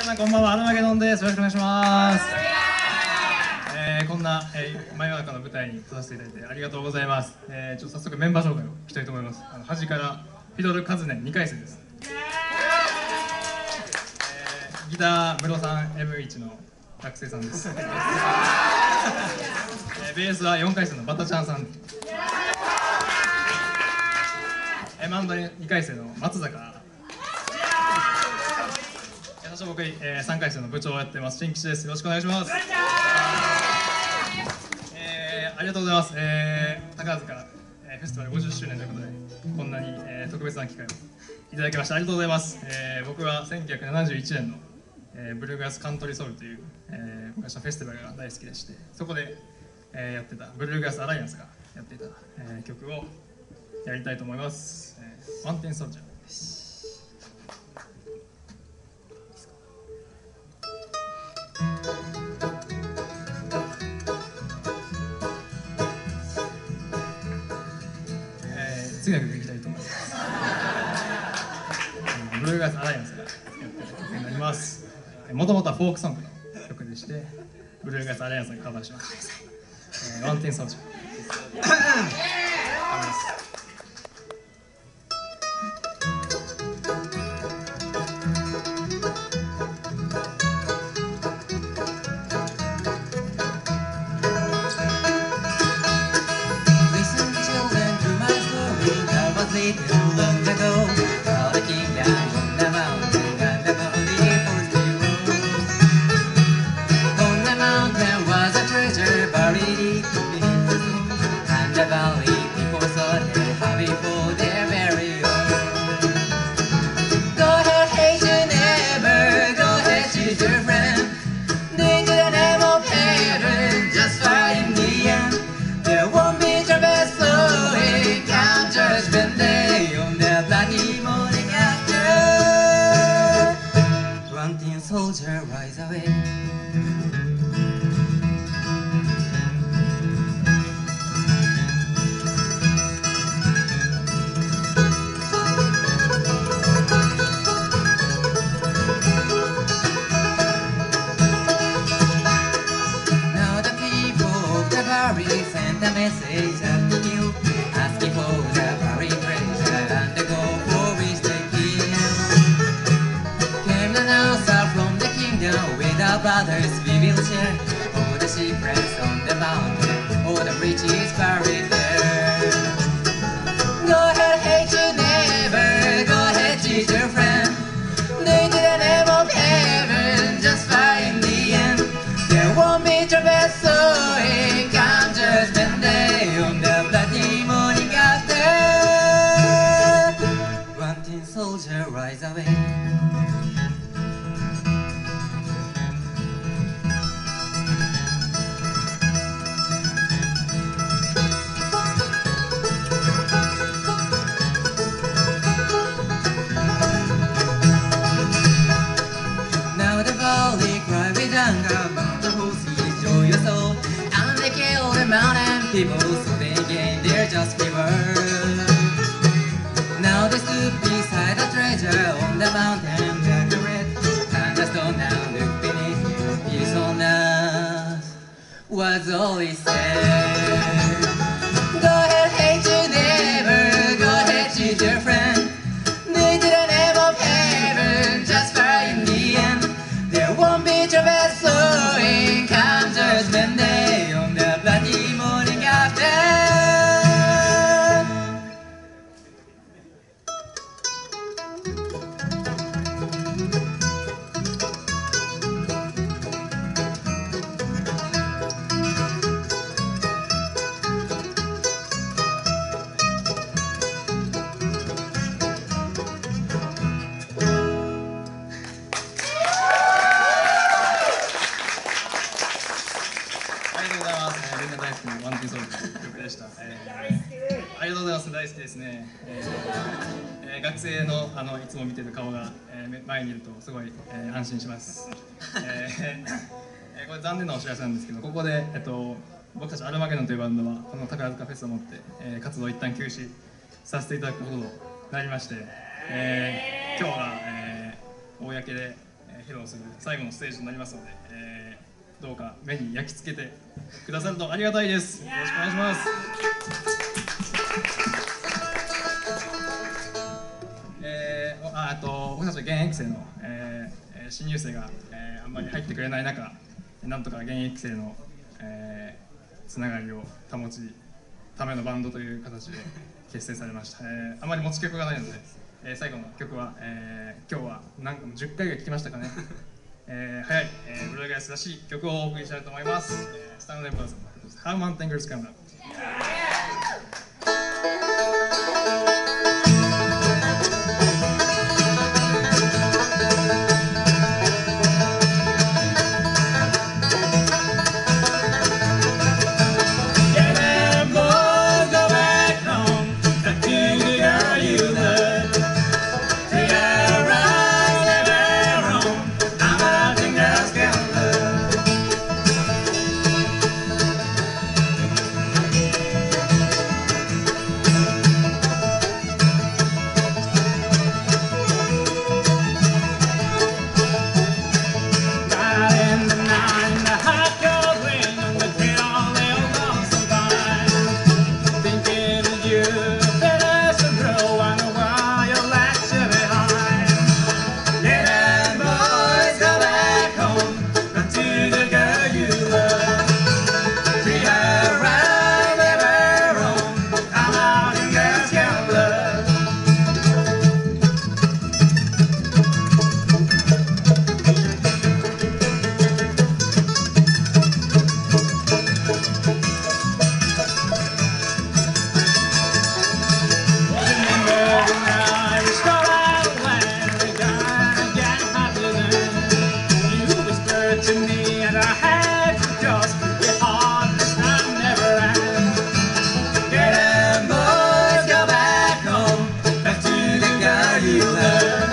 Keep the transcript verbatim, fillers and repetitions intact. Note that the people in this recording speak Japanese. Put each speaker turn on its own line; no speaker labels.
さんこんばんは、アルマゲドンです。よろしくお願いします。えー、こんな、えー、真夜中の舞台に来させていただいてありがとうございます。えー、ちょっと早速メンバー紹介をしたいと思います。あの端からフィドルカズネにかい生です。えー、ギタームロさん エムワン の学生さんです。えー、ベースはよんかい生のバタちゃんさん。えー、マンドにかい生の松坂。私は僕、えー、さんかい生の部長をやってます新吉です。よろしくお願いします。えー、ありがとうございます。えー、宝塚、えー、フェスティバルごじゅっしゅうねんということでこんなに、えー、特別な機会をいただきましてありがとうございます。えー、僕はせんきゅうひゃくななじゅういちねんの、えー、ブルーグラスカントリーソウルという、えー、昔のフェスティバルが大好きでしてそこで、えー、やってたブルーグラスアライアンスがやっていた、えー、曲をやりたいと思います。えー、ワンテンソルジャー。次の曲いきたいと思います。ブルーグラスアライアンスがやってる曲になります。もともとはフォークソングの曲でしてブルーグラスアライアンスがカバーします。えー、ワンテンソルジャー。
Too long ago, all the kingdom on the mountain and the body for zero. On the mountain was a treasure buried beneath the snow, and the valley people thought they happy for their very own. Go ahead, hate your neighbor, go ahead, choose your friend. Into the name of heaven, just fight in the end. There won't be trouble slowing, count judgment day on the bloody morning after. One tin soldier rise away. Now the people of the valley sent a message after you, asking for the very treasure and the gold for which they came. Came an answer from the kingdom, with our brothers we will share all the secrets on the mountain, all the riches buried there. Go ahead, hate your neighbor, go ahead, cheat your friend. Into the name of heaven, just find the end. There won't be trouble sowing, come judgment day on the bloody morning after. One tin soldier rise away. Now the valley cry with anger, but the horses show your soul, and they kill the mountain people so they gain their just reward. Now they stood beside the treasure on the mountain, black and red, and the stone now look beneath you, peace on us was all he said. Go ahead, hate your neighbor, go ahead, cheat your friend. Into the name of heaven, just find in the end. There won't be trouble slowing, come judgment day on the bloody morning after.
ワンテンソルジャーの曲でした。えー、ありがとうございます。大好きですね。えーえー、学生のあのいつも見てる顔が、えー、前にいるとすごい、えー、安心します。えーえー、これ残念なお知らせなんですけど、ここで、えっと、僕たちアルマゲドンというバンドはこの宝塚フェスをもって、えー、活動を一旦休止させていただくこととなりまして、えー、今日は、えー、公で、えー披露する最後のステージになりますので、えー、どうか目に焼き付けてくださるとありがたいです。よろしくお願いします。えー、ああと僕たち現役生の、えー、新入生が、えー、あんまり入ってくれない中、なんとか現役生の、えー、つながりを保ちためのバンドという形で結成されました。えー、あまり持ち曲がないので、えー、最後の曲は、えー、今日は何かもじゅっかいが聴きましたかね。えー、早い、えー、ブルーガイスらしい曲をお送りしたいと思います。えー、スタンドレブラザーズ How Mountain Girls Come Down。You love